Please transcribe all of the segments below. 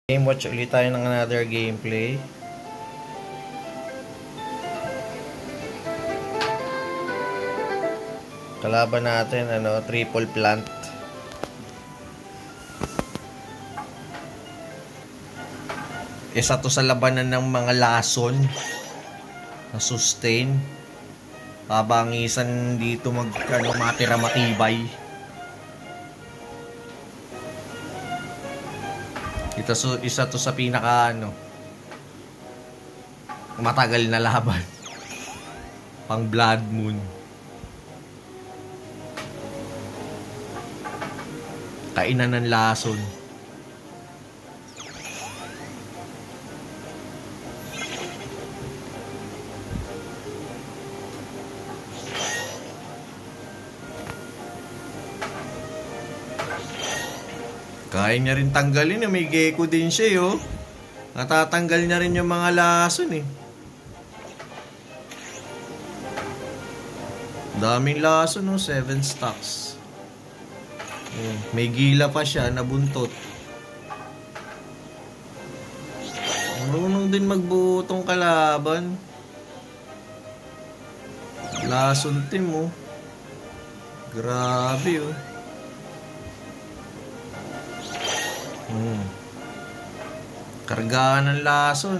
Game watch ulit tayo ng another gameplay. Kalaban natin triple plant. Isa to sa labanan ng mga lason na sustain. Pabangisan dito matira matibay. Isa to sa pinaka matagal na laban. Pang Blood Moon. Kainan ng lason. Kaya niya rin tanggalin, may gecko din siya, oh. Natatanggal niya rin yung mga lason, eh. Daming lason, oh, 7 stacks. May gila pa siya, nabuntot. Marunong din magbuo tong kalaban. Lason team, oh. Grabe, oh. Kargaan ng lason.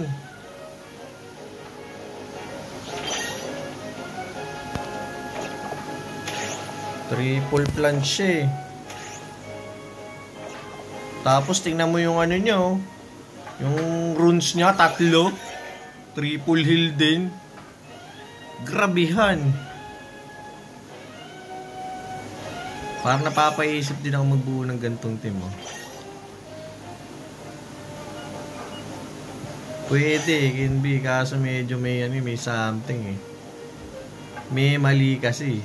Triple plant siya, eh. Tapos tingnan mo yung niya, oh. Yung runes niya, 3. Triple heal din. Grabihan. Parang napapaisip din ako magbuo ng gantong team, oh. Pwede, can be, kaso medyo may something, eh. May mali kasi.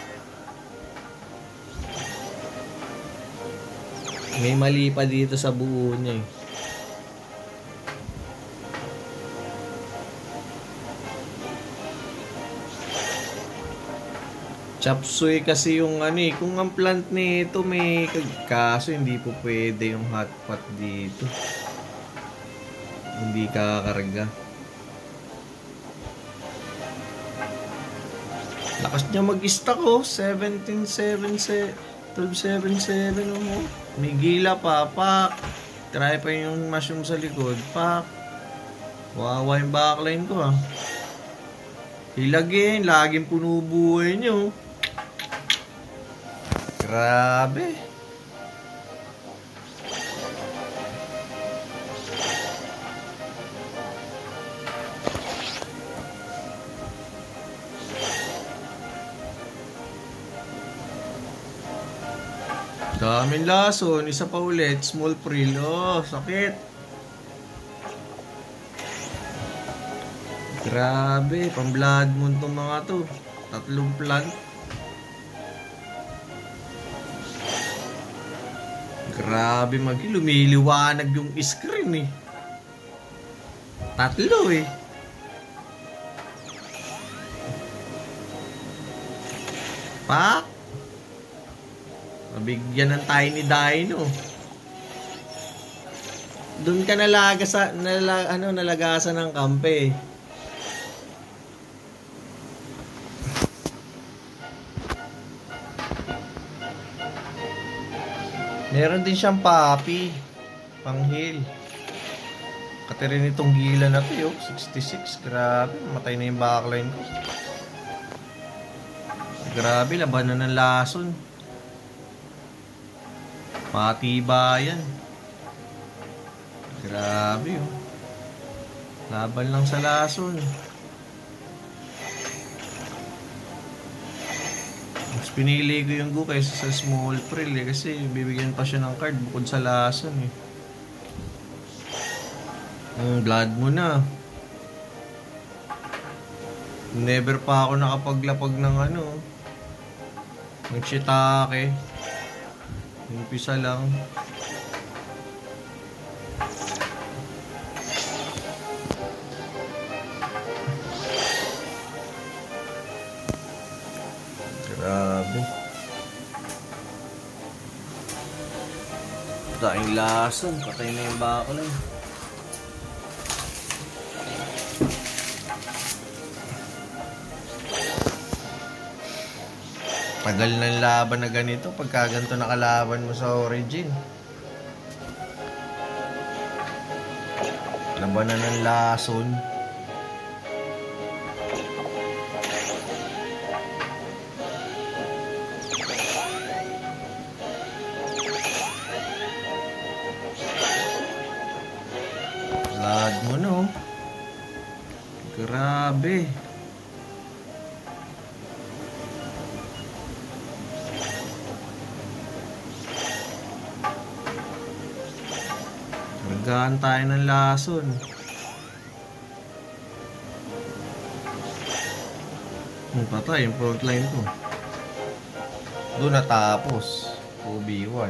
May mali pa dito sa buo niya, eh. Chop suey kasi yung kung ang plant nito may kaso hindi po pwede yung hotpot dito. Hindi kakakarga. Lakas niya mag-stack, oh. 17-7-7 12-7-7, oh. May gila pa, pak. Try pa yung mushroom sa likod, pak. Wawa yung backline ko, ah. Ilagin, laging puno buhay nyo. Grabe. Daming lason, isa pa ulit, small prill. Oh, sakit. Grabe, pang Blood Moon tong mga to. 3 plant. Grabe lumiliwanag yung screen, eh. 3, eh. Pak. Mabigyan ng tiny dino. Doon ka nalagasan ng kampe. Meron din siyang papi pang heal. Katirin itong gila na to, 66. Grabe, matay na yung backline ko. Grabe, labanan ng lason. Matibayan. Grabe, oh. Laban lang sa lason. Mas pinili ko yung Gu kaysa sa small prill, eh, kasi bibigyan pa siya ng card bukod sa lason, eh. Blood mo na. Never pa ako nakapaglapag ng ng shiitake. Umpisa lang. Grabe. Daing lason, patay na yung bakulay. Tagal ng laban na ganito pagka ganito nakalaban mo sa Origin. Labanan ng lason. Lad mo no. Grabe. Kargaan tayo ng lason. Patay yung frontline ko. Doon natapos. 2v1.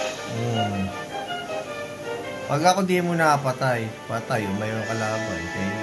Pag ako di mo napatay, patay yung mayroong kalaban. Okay?